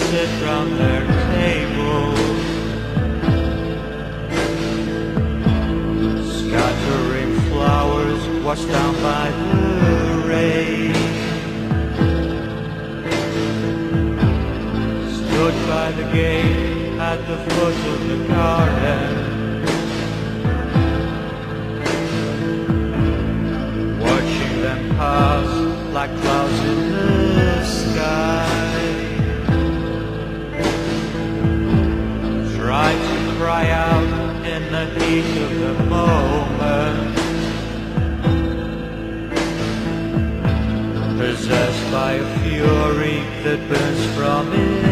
sit round their table, scattering flowers washed down by the rain. Stood by the gate at the foot of the garden, watching them pass like clouds in the sky. Tried to cry out in the heat of the moment, possessed by a fury that burns from it.